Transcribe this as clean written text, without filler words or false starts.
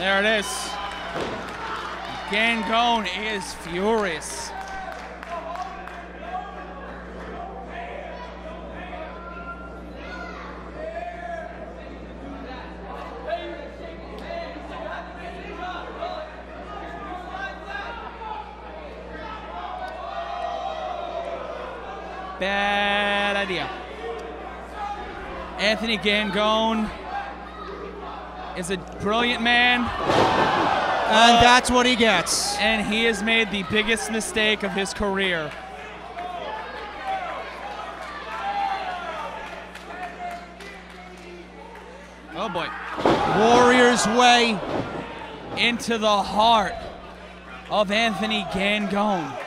There it is. Gangone is furious. Bad idea. Anthony Gangone is a brilliant man. And that's what he gets. And he has made the biggest mistake of his career. Oh boy. Warriors way into the heart of Anthony Gangone.